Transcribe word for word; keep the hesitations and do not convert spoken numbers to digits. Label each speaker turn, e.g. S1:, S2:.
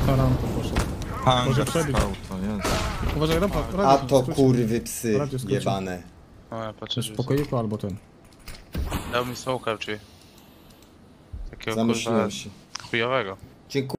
S1: Na rampę poszedł. Może
S2: Hangar
S1: przebić.
S2: stał, to jest.
S1: Uważaj, rampa.
S3: A
S1: radio
S3: to
S1: skróci.
S3: kurwy psy
S1: Radio skróci.
S3: jebane.
S4: No ja patrzę,
S1: W
S4: że
S1: pokoiku albo ten.
S4: dał mi smoka, czyli takiego kurwa
S3: Zamyśliłem się.
S4: chujowego.
S3: Dziękuję.